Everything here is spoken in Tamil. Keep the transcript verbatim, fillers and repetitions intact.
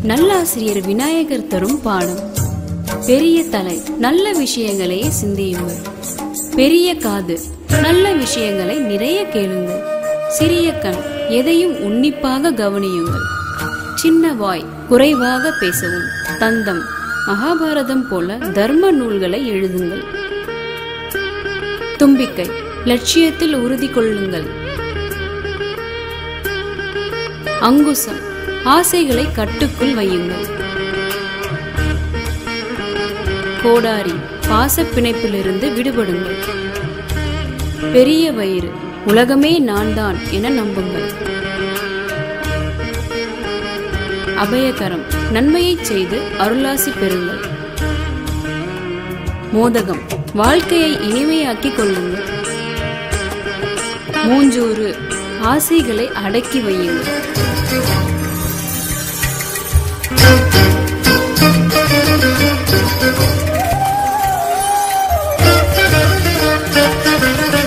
நல்லாசிரியர் விநாயகர் தரும் பாடம். பெரிய தலை, நல்ல விஷயங்களை சிந்தியுங்கள். பெரிய காது, நல்ல விஷயங்களை நிறைய கேளுங்கள். சிறிய கண், எதையும் உன்னிப்பாக கவனியுங்கள். சின்ன வாய், குறைவாக பேசவும். தந்தம், மகாபாரதம் போல தர்ம நூல்களை எழுதுங்கள். தும்பிக்கை, லட்சியத்தில் உறுதி கொள்ளுங்கள். அங்குசம், ஆசைகளை கட்டுக்குள் வையுங்கள். கோடாரி, பாச பிணைப்பிலிருந்து விடுபடுங்கள். பெரிய வயிறு, உலகமே நான் தான் என நம்புங்கள். அபயகரம், நன்மையை செய்து அருளாசி பெறுங்கள். மோதகம், வாழ்க்கையை இனிமையாக்கிக் கொள்ளுங்கள். மூஞ்சூறு, ஆசைகளை அடக்கி வையுங்கள். Thank you.